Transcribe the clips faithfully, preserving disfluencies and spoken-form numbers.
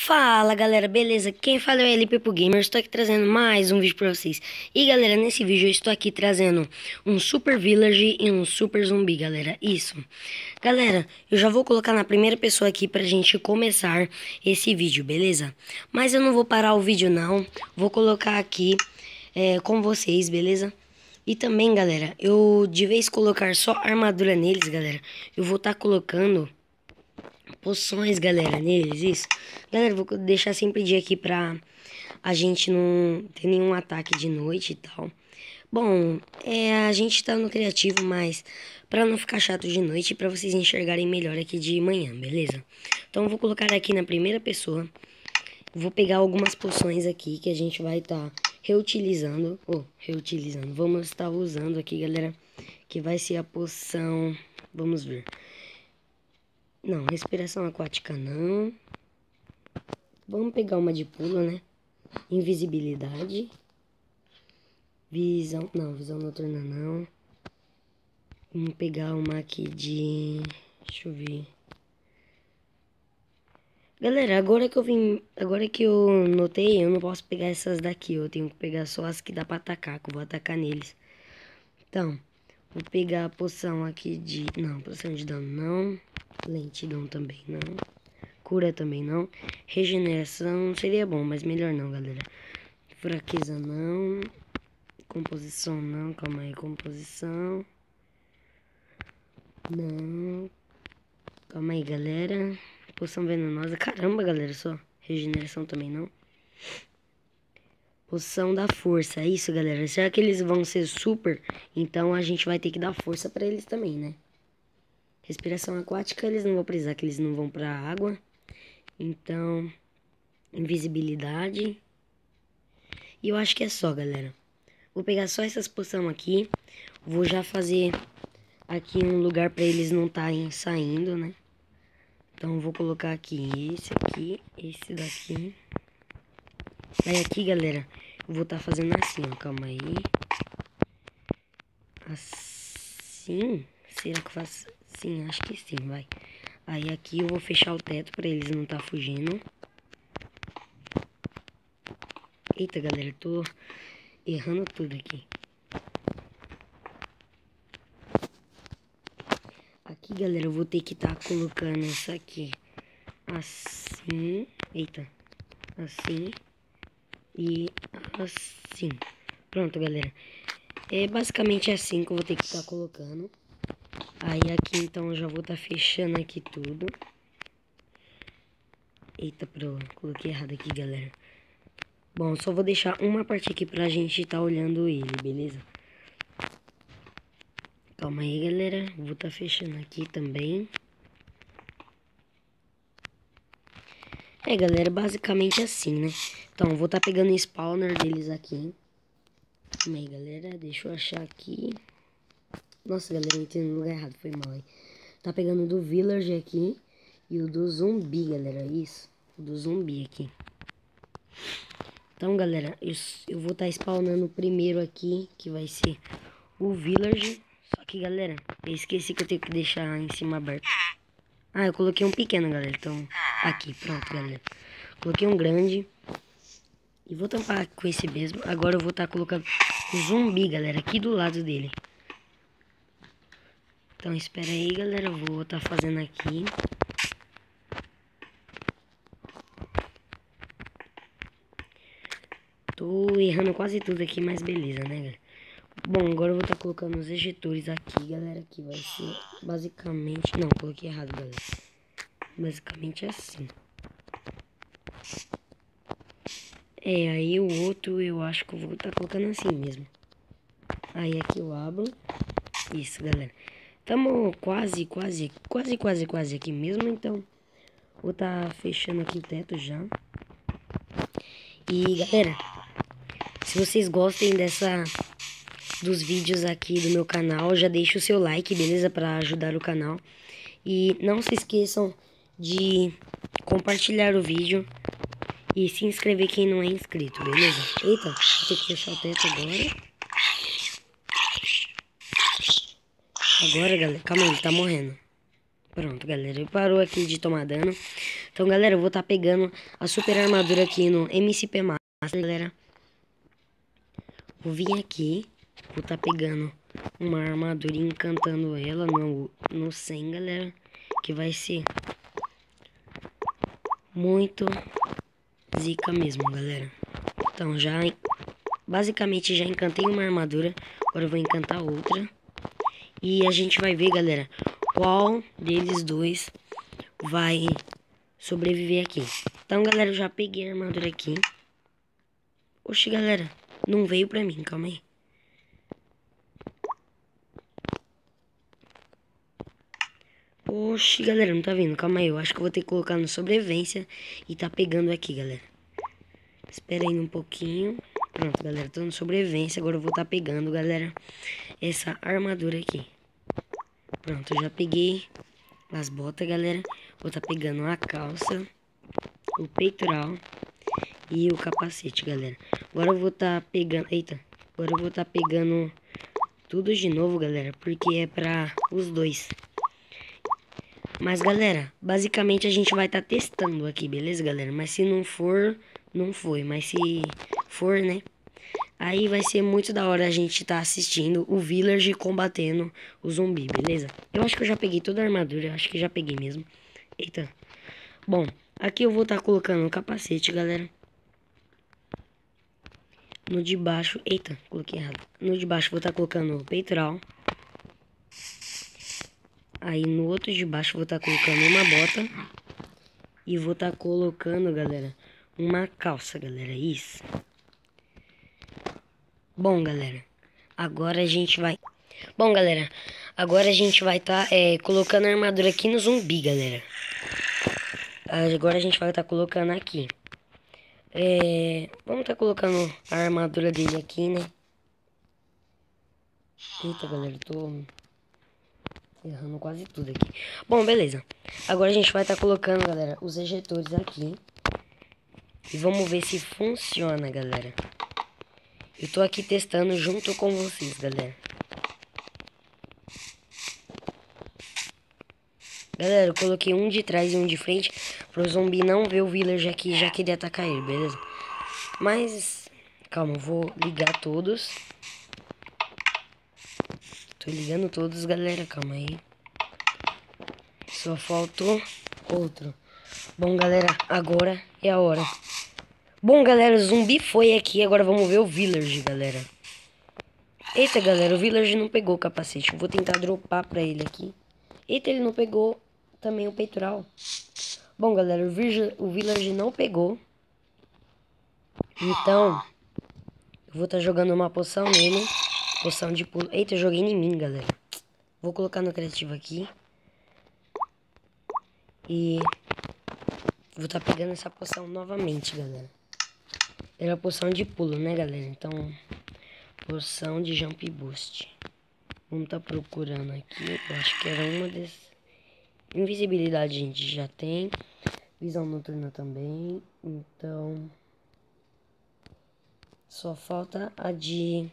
Fala galera, beleza? Quem fala é o L P Pro Gamer, estou aqui trazendo mais um vídeo pra vocês. E galera, nesse vídeo eu estou aqui trazendo um Super Village e um Super Zumbi, galera. Isso. Galera, eu já vou colocar na primeira pessoa aqui pra gente começar esse vídeo, beleza? Mas eu não vou parar o vídeo não, vou colocar aqui é, com vocês, beleza? E também galera, eu de vez colocar só armadura neles, galera, eu vou estar tá colocando poções, galera, neles, isso. Galera, vou deixar sempre dia aqui pra a gente não ter nenhum ataque de noite e tal. Bom, é, a gente tá no criativo, mas pra não ficar chato de noite, pra vocês enxergarem melhor aqui de manhã, beleza? Então eu vou colocar aqui na primeira pessoa. Vou pegar algumas poções aqui que a gente vai estar tá reutilizando. Ou, oh, reutilizando. Vamos estar tá usando aqui, galera, que vai ser a poção... Vamos ver. Não, respiração aquática não. Vamos pegar uma de pulo, né? Invisibilidade. Visão... Não, visão noturna não. Vamos pegar uma aqui de... Deixa eu ver. Galera, agora que eu vim... Agora que eu notei, eu não posso pegar essas daqui. Eu tenho que pegar só as que dá pra atacar, que eu vou atacar neles. Então, vou pegar a poção aqui de... Não, poção de dano não. Lentidão também não. Cura também não. Regeneração seria bom, mas melhor não, galera. Fraqueza não. Composição não. Calma aí, composição. Não. Calma aí, galera. Poção venenosa. Caramba, galera, só. Regeneração também não. Poção da força. É isso, galera. Será que eles vão ser super? Então a gente vai ter que dar força pra eles também, né? Respiração aquática, eles não vão precisar, que eles não vão pra água. Então, invisibilidade. E eu acho que é só, galera. Vou pegar só essas poções aqui. Vou já fazer aqui um lugar pra eles não estarem saindo, né? Então, vou colocar aqui esse aqui, esse daqui. Aí aqui, galera, eu vou estar tá fazendo assim, ó. Calma aí. Assim? Será que eu faço... Sim, acho que sim, vai. Aí aqui eu vou fechar o teto pra eles não tá fugindo. Eita, galera, tô errando tudo aqui. Aqui, galera, eu vou ter que tá colocando isso aqui assim. Eita. Assim. E assim. Pronto, galera. É basicamente assim que eu vou ter que estar tá colocando. Aí aqui então eu já vou estar tá fechando aqui tudo. Eita, pro, coloquei errado aqui, galera. Bom, só vou deixar uma parte aqui pra gente estar tá olhando ele, beleza? Calma aí, galera. Vou estar tá fechando aqui também. É, galera, basicamente assim, né? Então, eu vou estar tá pegando o spawner deles aqui. Calma aí, galera. Deixa eu achar aqui. Nossa, galera, eu entrei no lugar errado, foi mal aí. Tá pegando do Village aqui e o do Zumbi, galera, isso. O do Zumbi aqui. Então, galera, eu, eu vou estar tá spawnando o primeiro aqui, que vai ser o Village. Só que, galera, eu esqueci que eu tenho que deixar em cima aberto. Ah, eu coloquei um pequeno, galera, então... Aqui, pronto, galera. Coloquei um grande. E vou tampar com esse mesmo. Agora eu vou estar tá colocando o Zumbi, galera, aqui do lado dele. Então, espera aí, galera. Eu vou estar tá fazendo aqui. Tô errando quase tudo aqui, mas beleza, né, galera? Bom, agora eu vou estar tá colocando os ejetores aqui, galera. Que vai ser basicamente... Não, coloquei errado, galera. Basicamente assim. É, aí o outro eu acho que eu vou estar tá colocando assim mesmo. Aí aqui eu abro. Isso, galera. Tamo quase, quase, quase, quase, quase aqui mesmo, então vou estar tá fechando aqui o teto já. E galera, se vocês gostem dessa dos vídeos aqui do meu canal, já deixa o seu like, beleza? Pra ajudar o canal. E não se esqueçam de compartilhar o vídeo e se inscrever quem não é inscrito, beleza? Eita, vou ter que fechar o teto agora. Agora, galera, calma aí, ele tá morrendo. Pronto, galera, ele parou aqui de tomar dano. Então, galera, eu vou estar tá pegando a super armadura aqui no M C P Master, galera. Vou vir aqui, vou estar tá pegando uma armadura e encantando ela no, no cem, galera. Que vai ser muito zica mesmo, galera. Então, já, basicamente, já encantei uma armadura. Agora eu vou encantar outra. E a gente vai ver, galera, qual deles dois vai sobreviver aqui. Então, galera, eu já peguei a armadura aqui. Oxi, galera, não veio pra mim, calma aí. Oxi, galera, não tá vindo, calma aí. Eu acho que eu vou ter que colocar no sobrevivência e tá pegando aqui, galera. Espera aí um pouquinho. Pronto, galera, tô no sobrevivência. Agora eu vou tá pegando, galera, essa armadura aqui. Pronto, eu já peguei as botas, galera. Vou tá pegando a calça, o peitoral e o capacete, galera. Agora eu vou tá pegando... Eita, agora eu vou tá pegando tudo de novo, galera, porque é pra os dois. Mas, galera, basicamente a gente vai tá testando aqui, beleza, galera? Mas se não for, não foi. Mas se for, né? Aí vai ser muito da hora a gente tá assistindo o Village combatendo o zumbi, beleza? Eu acho que eu já peguei toda a armadura, eu acho que já peguei mesmo. Eita. Bom, aqui eu vou estar tá colocando o capacete, galera. No de baixo... Eita, coloquei errado. No de baixo vou estar tá colocando o peitoral. Aí no outro de baixo vou estar tá colocando uma bota. E vou estar tá colocando, galera, uma calça, galera. Isso. Bom, galera, agora a gente vai... Bom, galera, agora a gente vai estar tá, é, colocando a armadura aqui no zumbi, galera. Agora a gente vai estar tá colocando aqui. É, vamos estar tá colocando a armadura dele aqui, né? Eita, galera, tô errando quase tudo aqui. Bom, beleza. Agora a gente vai estar tá colocando, galera, os ejetores aqui. E vamos ver se funciona, galera. Eu tô aqui testando junto com vocês, galera. Galera, eu coloquei um de trás e um de frente pro zumbi não ver o villager aqui já querer atacar ele, beleza? Mas, calma, eu vou ligar todos. Tô ligando todos, galera, calma aí. Só faltou outro. Bom, galera, agora é a hora. Bom, galera, o zumbi foi aqui. Agora vamos ver o villager, galera. Eita, galera, o villager não pegou o capacete. Eu vou tentar dropar pra ele aqui. Eita, ele não pegou também o peitoral. Bom, galera, o villager não pegou. Então, eu vou estar tá jogando uma poção nele. Poção de pulo. Eita, eu joguei em mim, galera. Vou colocar no criativo aqui. E vou estar tá pegando essa poção novamente, galera. Era a poção de pulo, né, galera? Então, poção de jump boost. Vamos estar tá procurando aqui. Eu acho que era uma dessas. Invisibilidade a gente já tem. Visão noturna também. Então, só falta a de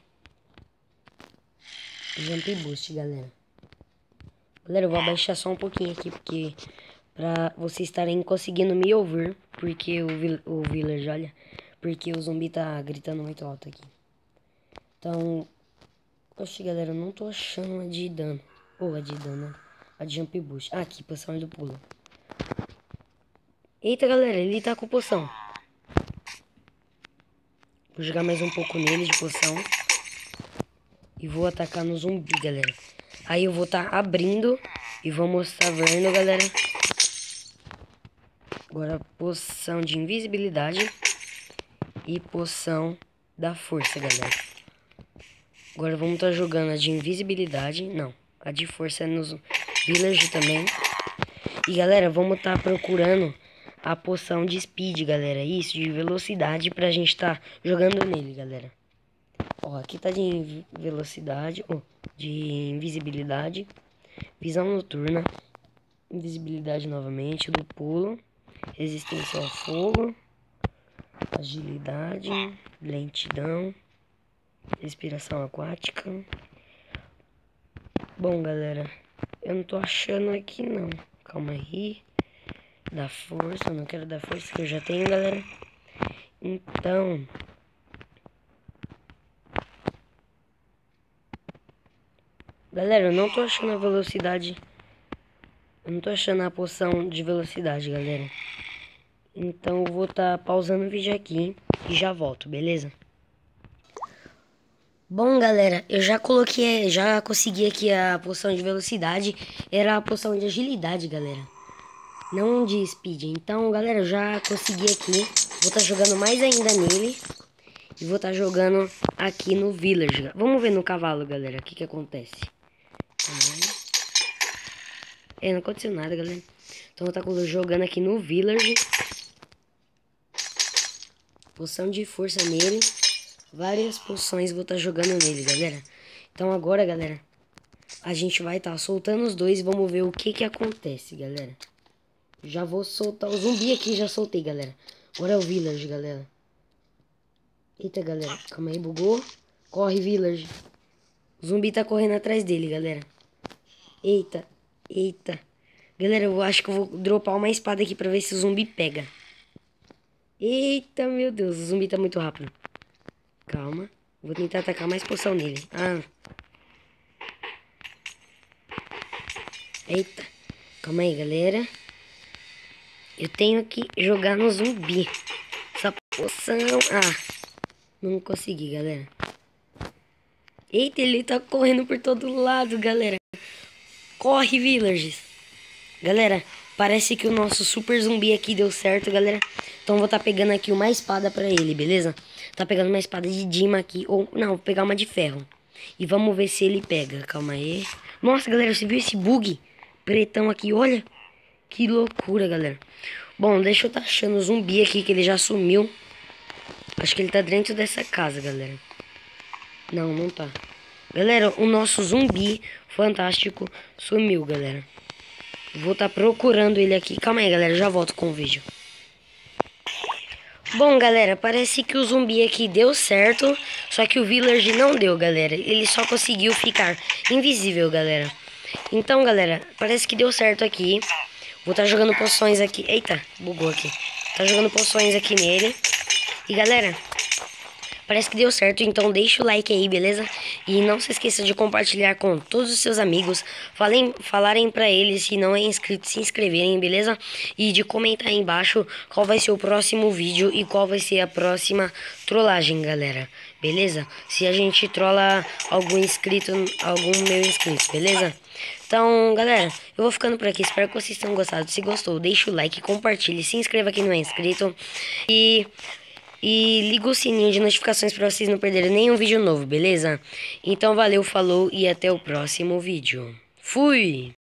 jump boost, galera. Galera, eu vou abaixar só um pouquinho aqui, porque pra vocês estarem conseguindo me ouvir. Porque o, o village, olha, porque o zumbi tá gritando muito alto aqui. Então, oxe, galera, eu não tô achando a de dano. Ou a de dano, a de jump boost. Ah, aqui, poção do pulo. Eita, galera, ele tá com poção. Vou jogar mais um pouco nele de poção. E vou atacar no zumbi, galera. Aí eu vou estar tá abrindo e vou mostrar vendo, galera. Agora poção de invisibilidade e poção da força, galera. Agora vamos estar tá jogando a de invisibilidade. Não, a de força é nos village também. E galera, vamos estar tá procurando a poção de speed, galera. Isso, de velocidade pra gente estar tá jogando nele, galera. Ó, aqui tá de velocidade, ó, de invisibilidade, visão noturna, invisibilidade novamente, do pulo, resistência ao fogo, agilidade, lentidão, respiração aquática. Bom, galera, eu não tô achando aqui não. Calma aí. Dá força, eu não quero dar força que eu já tenho, galera. Então... Galera, eu não tô achando a velocidade. Eu não tô achando a poção de velocidade, galera. Então eu vou estar tá pausando o vídeo aqui e já volto, beleza? Bom, galera, eu já coloquei, já consegui aqui a poção de velocidade. Era a poção de agilidade, galera. Não de speed. Então, galera, eu já consegui aqui. Vou estar tá jogando mais ainda nele. E vou estar tá jogando aqui no village. Vamos ver no cavalo, galera, o que que acontece. É, não aconteceu nada, galera. Então eu vou estar tá jogando aqui no village. Poção de força nele. Várias poções vou estar tá jogando nele, galera. Então agora, galera, a gente vai estar tá soltando os dois. Vamos ver o que que acontece, galera. Já vou soltar o zumbi aqui, já soltei, galera. Agora é o village, galera. Eita, galera, calma aí, bugou. Corre, village. O zumbi tá correndo atrás dele, galera. Eita, eita. Galera, eu acho que eu vou dropar uma espada aqui pra ver se o zumbi pega. Eita, meu Deus, o zumbi tá muito rápido. Calma, vou tentar atacar mais poção nele. Ah. Eita, calma aí, galera. Eu tenho que jogar no zumbi. Essa poção... Ah, não consegui, galera. Eita, ele tá correndo por todo lado, galera. Corre, villagers. Galera, parece que o nosso super zumbi aqui deu certo, galera. Então eu vou estar tá pegando aqui uma espada pra ele, beleza? Tá pegando uma espada de Dima aqui. Ou, não, vou pegar uma de ferro. E vamos ver se ele pega. Calma aí. Nossa, galera, você viu esse bug? Pretão aqui, olha. Que loucura, galera. Bom, deixa eu tá achando o zumbi aqui, que ele já sumiu. Acho que ele tá dentro dessa casa, galera. Não, não tá. Galera, o nosso zumbi fantástico sumiu, galera. Vou tá procurando ele aqui. Calma aí, galera, já volto com o vídeo. Bom, galera, parece que o zumbi aqui deu certo. Só que o village não deu, galera. Ele só conseguiu ficar invisível, galera. Então, galera, parece que deu certo aqui. Vou estar tá jogando poções aqui. Eita, bugou aqui. Tá jogando poções aqui nele. E, galera, parece que deu certo. Então, deixa o like aí, beleza? E não se esqueça de compartilhar com todos os seus amigos. Falem, falarem pra eles, se não é inscrito, se inscreverem, beleza? E de comentar aí embaixo qual vai ser o próximo vídeo e qual vai ser a próxima trollagem, galera. Beleza? Se a gente trola algum inscrito, algum meu inscrito, beleza? Então, galera, eu vou ficando por aqui. Espero que vocês tenham gostado. Se gostou, deixa o like, compartilhe, se inscreva quem não é inscrito. E, e liga o sininho de notificações para vocês não perderem nenhum vídeo novo, beleza? Então, valeu, falou e até o próximo vídeo. Fui!